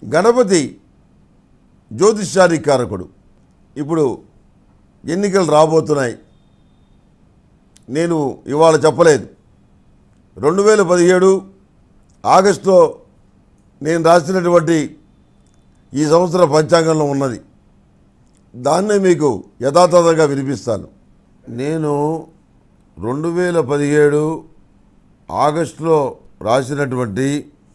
గణపతి జ్యోతిష్యానికి కారకుడు. ఇప్పుడు ఎన్నికలు రాబోతున్నాయి. నేను ఇవాళ చెప్పలేదు. 2017 ఆగస్టులో నేను రాసినటువంటి ఈ సంవత్సర పంచాంగంలో ఉన్నది. దాన్నే మీకు యథాతథంగా వినిపిస్తాను. నేను 2017 ఆగస్టులో రాసినటువంటి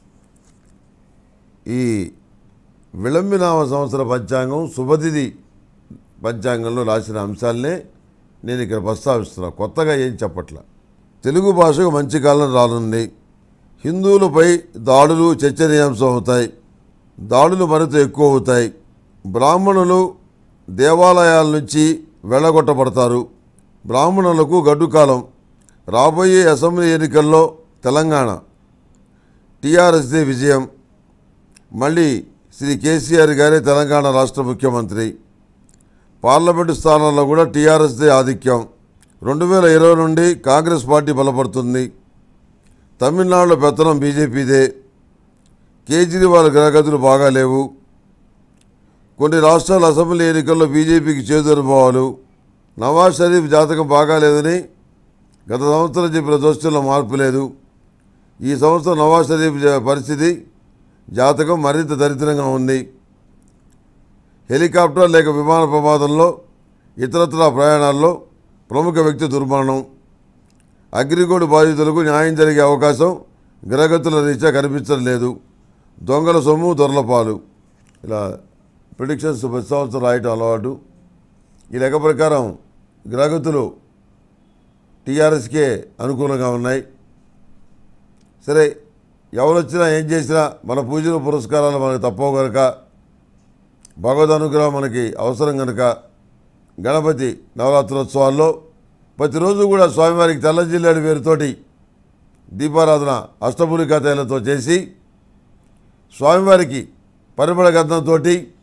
ఈ విళంబినామ సంవత్సర పంచాంగం శుభతిథి పంచాంగంలో రాసిన అంశాలనే నేను ఇక్కడ ప్రస్తావిస్తున్నా. కొత్తగా ఏం చెప్పట్లా. తెలుగు భాషకు మంచి కాలం రానుంది. హిందువులపై దాడులు చర్చనీయాంశం అవుతాయి. దాడులు మరింత ఎక్కువ అవుతాయి. బ్రాహ్మణులు దేవాలయాల నుంచి వెళ్ళగొట్టబడతారు. బ్రాహ్మణులకు గడ్డుకాలం. రాబోయే అసెంబ్లీ ఎన్నికల్లో తెలంగాణ టీఆర్ఎస్దే విజయం. మళ్ళీ శ్రీ కేసీఆర్ గారే తెలంగాణ రాష్ట్ర ముఖ్యమంత్రి. పార్లమెంటు స్థానాల్లో కూడా టీఆర్ఎస్దే ఆధిక్యం. 2020 నుండి కాంగ్రెస్ పార్టీ బలపడుతుంది. తమిళనాడులో పెత్తనం బీజేపీదే. కేజ్రీవాల్ గ్రహగతులు బాగా లేవు. కొన్ని రాష్ట్రాల అసెంబ్లీ ఎన్నికల్లో బీజేపీకి చేదు అనుభవాలు. నవాజ్ షరీఫ్ జాతకం బాగాలేదని గత సంవత్సరం చెప్పిన దోస్తుల్లో మార్పు లేదు. ఈ సంవత్సరం నవాజ్ షరీఫ్ పరిస్థితి జాతకం మరింత దరిద్రంగా ఉంది. హెలికాప్టర్ లేక విమాన ప్రమాదంలో ఇతరత్రా ప్రయాణాల్లో ప్రముఖ వ్యక్తి దుర్మరణం. అగ్రిగోల్డ్ బాధితులకు న్యాయం జరిగే అవకాశం గ్రహగతుల రీత్యా కనిపించడం లేదు. దొంగల సొమ్ము దొరలపాలు. ఇలా ప్రిడిక్షన్స్ ప్రతి సంవత్సరం రాయటం అలవాటు. ఈ లెక్క ప్రకారం గ్రహగతులు టీఆర్ఎస్కే అనుకూలంగా ఉన్నాయి. సరే, ఎవరు వచ్చినా ఏం చేసినా మన పూజలు పురస్కారాలు మనకు తప్పవు కనుక, భగవద్ అనుగ్రహం మనకి అవసరం కనుక గణపతి నవరాత్రోత్సవాల్లో ప్రతిరోజు కూడా స్వామివారికి తెల్ల జిల్లాడి పేరుతోటి దీపారాధన అష్టమూలికా తైలతో చేసి స్వామివారికి పరిమళ గంధంతో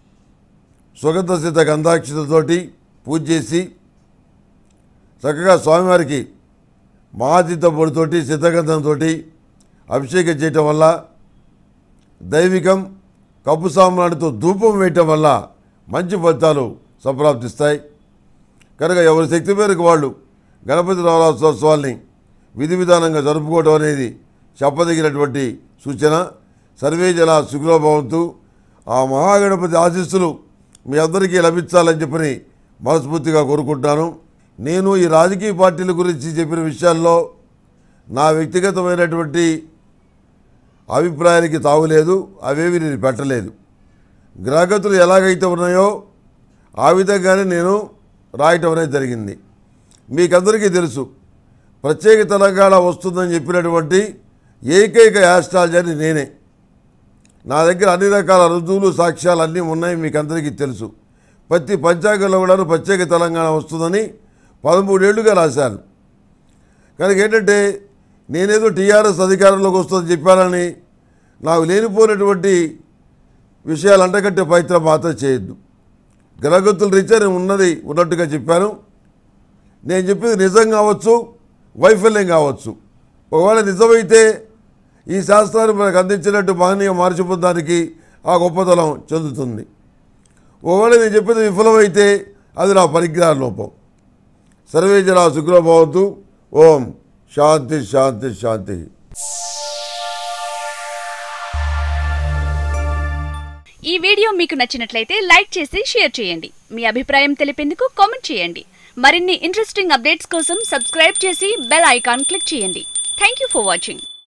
సుగంధ సిద్ధ గంధాక్షతతోటి పూజ చేసి చక్కగా స్వామివారికి మహాతీర్థ పొడితోటి సిద్ధగంధంతో అభిషేకం చేయటం వల్ల, దైవికం కప్పు సామ్రాణితో ధూపం వేయటం వల్ల మంచి ఫలితాలు సంప్రాప్తిస్తాయి. కనుక ఎవరి శక్తి మేరకు వాళ్ళు గణపతి నవరాత్రోత్సవాల్ని విధి విధానంగా జరుపుకోవడం అనేది చెప్పదగినటువంటి సూచన. సర్వే జన సుఖినో భవంతు. ఆ మహాగణపతి ఆశీస్సులు మీ అందరికీ లభించాలని చెప్పని మనస్ఫూర్తిగా కోరుకుంటున్నాను. నేను ఈ రాజకీయ పార్టీల గురించి చెప్పిన విషయాల్లో నా వ్యక్తిగతమైనటువంటి అభిప్రాయానికి తావులేదు. అవేవి నేను పెట్టలేదు. గ్రహగతులు ఎలాగైతే ఉన్నాయో ఆ విధంగానే నేను రాయటం అనేది జరిగింది. మీకందరికీ తెలుసు, ప్రత్యేక తెలంగాణ వస్తుందని చెప్పినటువంటి ఏకైక యాస్ట్రాలజీ నేనే. నా దగ్గర అన్ని రకాల రుజువులు సాక్ష్యాలు అన్నీ ఉన్నాయి. మీకు అందరికీ తెలుసు. ప్రతి పంచాంగంలో కూడా ప్రత్యేక తెలంగాణ వస్తుందని 13 ఏళ్లుగా రాశాను. కనుక ఏంటంటే నేనేదో టీఆర్ఎస్ అధికారంలోకి వస్తుందని చెప్పానని నాకు లేనిపోయినటువంటి విషయాలు అంటగట్టే ప్రయత్నం మాత్రం చేయొద్దు. గ్రహగతుల రీత్యా నేను ఉన్నది ఉన్నట్టుగా చెప్పాను. నేను చెప్పేది నిజం కావచ్చు, వైఫల్యం కావచ్చు. ఒకవేళ నిజమైతే ఈ శాస్త్రాన్ని మనకు అందించినట్టు మహనీయ మార్చిపోదానికి ఆ గొప్పతనం చెందుతుంది. ఒకవేళ నేను చెప్పేది విఫలమైతే అది నా పరిజ్ఞాన లోపం. సర్వే జనా సుఖినో భవంతు. ఓం శాంతి శాంతి శాంతి. ఈ వీడియో మీకు నచ్చినట్లయితే లైక్ చేసి షేర్ చేయండి. మీ అభిప్రాయం తెలిపేందుకు కామెంట్ చేయండి. మరిన్ని ఇంట్రెస్టింగ్ అప్డేట్స్ కోసం సబ్స్క్రైబ్ చేసి బెల్ ఐకాన్ క్లిక్ చేయండి. Thank you for watching.